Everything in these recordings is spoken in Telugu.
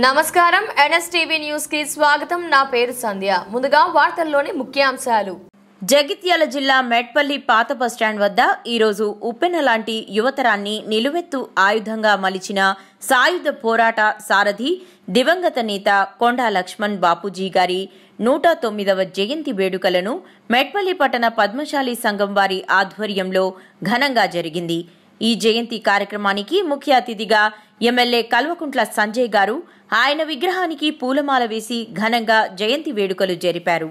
నమస్కారం ఎన్ఎస్టీవీ న్యూస్ కి స్వాగతం। నా పేరు సంధ్య। ముందుగా వార్తల్లోని ముఖ్యాంశాలు। జగిత్యాల జిల్లా మెట్పల్లి పాత బస్టాండ్ వద్ద ఈ రోజు ఉప్పెన లాంటి యువతరాన్ని నిలువెత్తు ఆయుధంగా మలిచిన సాయుధ పోరాట సారథి దివంగత నేత కొండా లక్ష్మణ్ బాపూజీ గారి 109వ జయంతి వేడుకలను మెట్పల్లి పట్టణ పద్మశాలి సంఘం వారి ఆధ్వర్యంలో ఘనంగా జరిగింది। ఈ జయంతి కార్యక్రమానికి ముఖ్య అతిథిగా ఎమ్మెల్యే కల్వకుంట్ల సంజయ్ గారు ఆయన విగ్రహానికి పూలమాల వేసి ఘనంగా జయంతి వేడుకలు జరిపారు।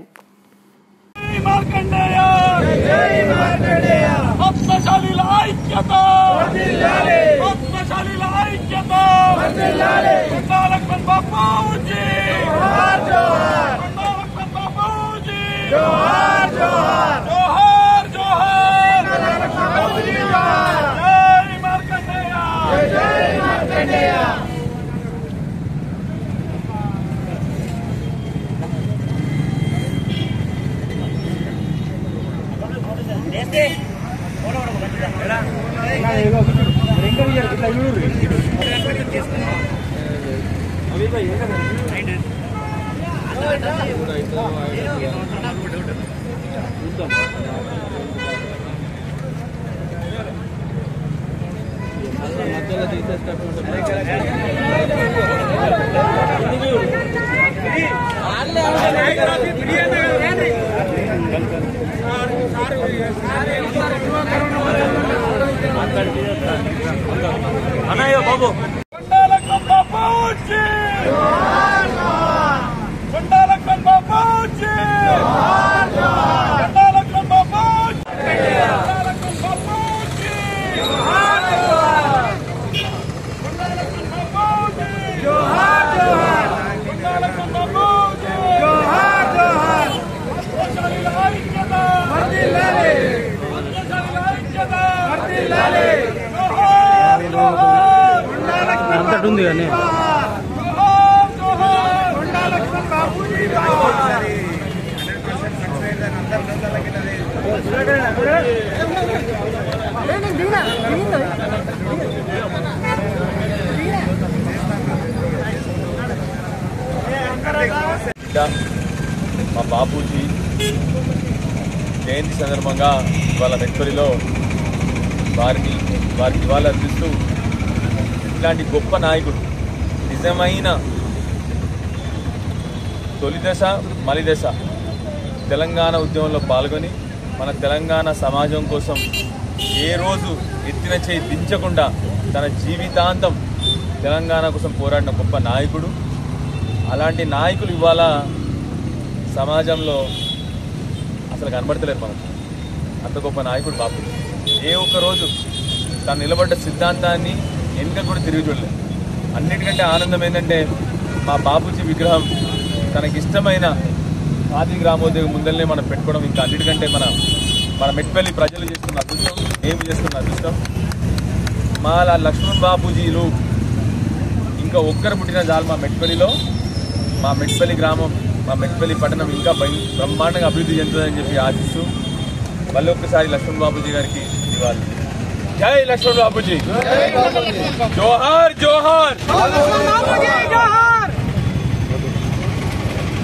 అన్నయ్య బాబు అంతటుంది కానీ మా బాపూజీ జయంతి సందర్భంగా ఇవాళ మెట్పల్లిలో వారికి ఇవాళ అర్పిస్తూ ఇట్లాంటి గొప్ప నాయకుడు నిజమైన తొలిదశ మలిదశ తెలంగాణ ఉద్యమంలో పాల్గొని మన తెలంగాణ సమాజం కోసం ఏ రోజు ఎత్తిన చేయి దించకుండా తన జీవితాంతం తెలంగాణ కోసం పోరాడిన గొప్ప నాయకుడు। అలాంటి నాయకులు ఇవాళ సమాజంలో అసలు కనబడతలేరు మనకు। అంత గొప్ప నాయకుడు బాపూజీ ఏ ఒక్క రోజు తను నిలబడ్డ సిద్ధాంతాన్ని వెనుక కూడా తిరిగి చూడలేదు। అన్నిటికంటే ఆనందం ఏంటంటే మా బాపూజీ విగ్రహం తనకిష్టమైన ఆది గ్రామోద్యోగం ముందరనే మనం పెట్టుకోవడం ఇంకా అన్నిటికంటే మన మెట్పల్లి ప్రజలు చేస్తున్న అదృష్టం, మేము చేస్తున్న అదృష్టం। మా లక్ష్మణ్ బాపూజీలు ఇంకా ఒక్కరు పుట్టిన చాలు మా మెట్పల్లిలో, మా మెట్పల్లి గ్రామం, మా మెట్పల్లి పట్టణం ఇంకా బ్రహ్మాండంగా అభివృద్ధి చెందుతుందని చెప్పి ఆశిస్తూ మళ్ళీ ఒక్కసారి లక్ష్మణ్ బాపూజీ గారికి ఇవ్వాలి। జై లక్ష్మణ్ బాపూజీ, జోహార్ జోహార్।